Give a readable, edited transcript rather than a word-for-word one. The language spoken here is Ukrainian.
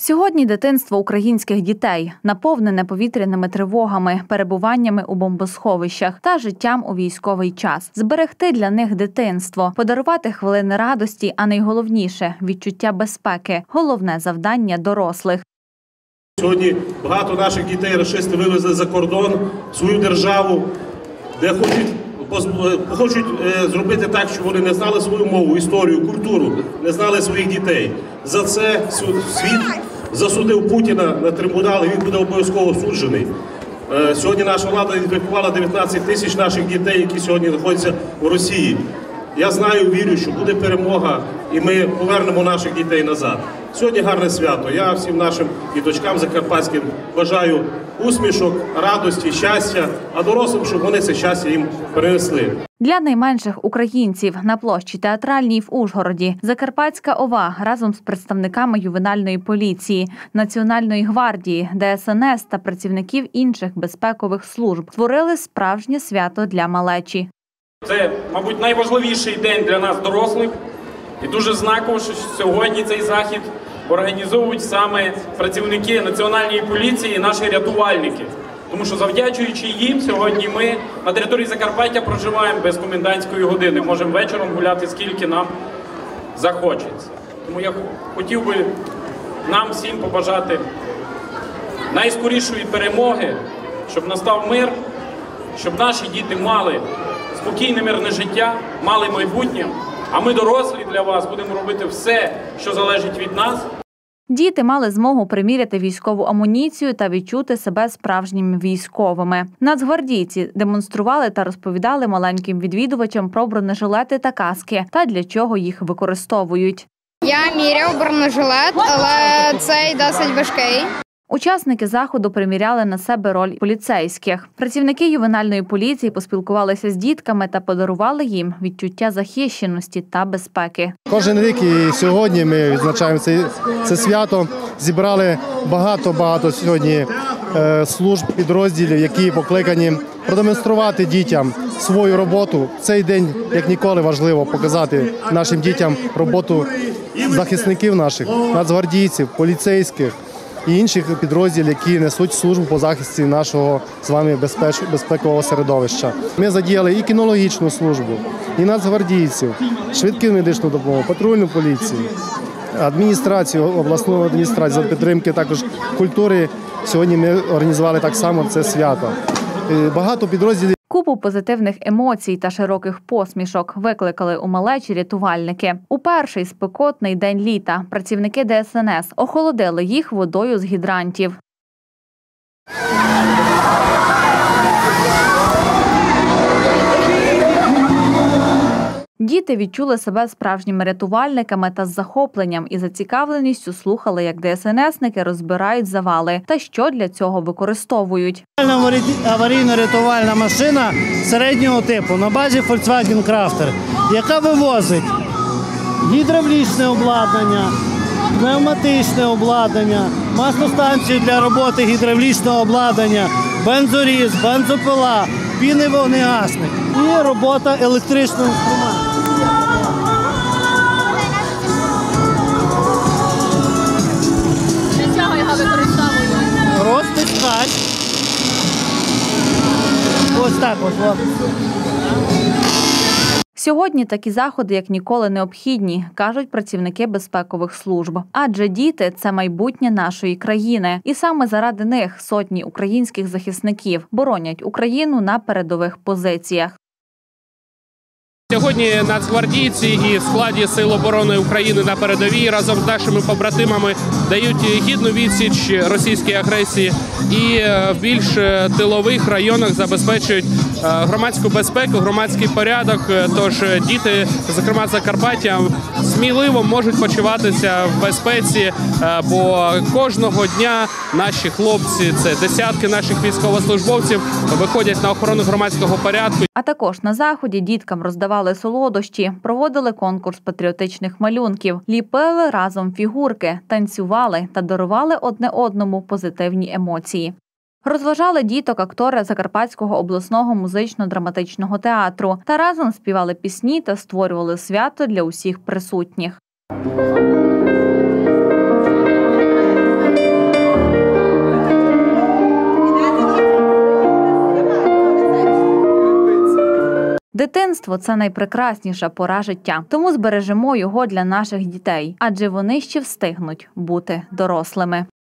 Сьогодні дитинство українських дітей наповнене повітряними тривогами, перебуваннями у бомбосховищах та життям у військовий час. Зберегти для них дитинство, подарувати хвилини радості, а найголовніше – відчуття безпеки – головне завдання дорослих. Сьогодні багато наших дітей рашисти вивезли за кордон, в свою державу, де хочуть зробити так, щоб вони не знали свою мову, історію, культуру, не знали своїх дітей. За це світ засудив Путіна на трибунал, і він буде обов'язково суджений. Сьогодні наша влада ідентифікувала 19 тисяч наших дітей, які сьогодні знаходяться в Росії. Я знаю, вірю, що буде перемога, і ми повернемо наших дітей назад. Сьогодні гарне свято. Я всім нашим діточкам закарпатським бажаю усмішок, радості, щастя, а дорослим, щоб вони це щастя їм принесли. Для найменших українців на площі Театральній в Ужгороді Закарпатська ОВА разом з представниками ювенальної поліції, Національної гвардії, ДСНС та працівників інших безпекових служб створили справжнє свято для малечі. Це, мабуть, найважливіший день для нас, дорослих. І дуже знаково, що сьогодні цей захід організовують саме працівники Національної поліції і наші рятувальники. Тому що завдячуючи їм, сьогодні ми на території Закарпаття проживаємо без комендантської години. Можемо вечором гуляти, скільки нам захочеться. Тому я хотів би нам всім побажати найскорішої перемоги, щоб настав мир, щоб наші діти мали спокійне, мирне життя, мали майбутнє, а ми, дорослі, для вас будемо робити все, що залежить від нас. Діти мали змогу приміряти військову амуніцію та відчути себе справжніми військовими. Нацгвардійці демонстрували та розповідали маленьким відвідувачам про бронежилети та каски та для чого їх використовують. Я міряв бронежилет, але цей досить важкий. Учасники заходу приміряли на себе роль поліцейських. Працівники ювенальної поліції поспілкувалися з дітками та подарували їм відчуття захищеності та безпеки. Кожен рік і сьогодні ми відзначаємо це свято. Зібрали багато сьогодні служб, підрозділів, які покликані продемонструвати дітям свою роботу. В цей день, як ніколи, важливо показати нашим дітям роботу захисників наших, нацгвардійців, поліцейських і інших підрозділів, які несуть службу по захисті нашого з вами безпекового середовища. Ми задіяли і кінологічну службу, і нацгвардійців, швидку медичну допомогу, патрульну поліцію, адміністрацію, обласну адміністрацію, за підтримки також культури. Сьогодні ми організували так само це свято. Багато підрозділів. Купу позитивних емоцій та широких посмішок викликали у малечі рятувальники. У перший спекотний день літа працівники ДСНС охолодили їх водою з гідрантів. Діти відчули себе справжніми рятувальниками та з захопленням і зацікавленістю слухали, як ДСНСники розбирають завали та що для цього використовують. Аварійно-рятувальна машина середнього типу на базі Volkswagen Crafter, яка вивозить гідравлічне обладнання, пневматичне обладнання, маслостанцію для роботи гідравлічного обладнання, бензоріз, бензопила, пінний вогнегасник і робота електричного інструменту. Для цього його використовують? Розтискач. Ось так ось. Сьогодні такі заходи як ніколи необхідні, кажуть працівники безпекових служб. Адже діти – це майбутнє нашої країни. І саме заради них сотні українських захисників боронять Україну на передових позиціях. Сьогодні нацгвардійці і в складі Сил оборони України на передовій разом з нашими побратимами дають гідну відсіч російській агресії і в більш тилових районах забезпечують громадську безпеку, громадський порядок. Тож діти, зокрема Закарпаття, сміливо можуть почуватися в безпеці, бо кожного дня наші хлопці, це десятки наших військовослужбовців, виходять на охорону громадського порядку. А також на заході діткам роздавали солодощі, проводили конкурс патріотичних малюнків, ліпили разом фігурки, танцювали та дарували одне одному позитивні емоції. Розважали діток актори Закарпатського обласного музично-драматичного театру та разом співали пісні та створювали свято для усіх присутніх. Дитинство – це найпрекрасніша пора життя. Тому збережемо його для наших дітей, адже вони ще встигнуть бути дорослими.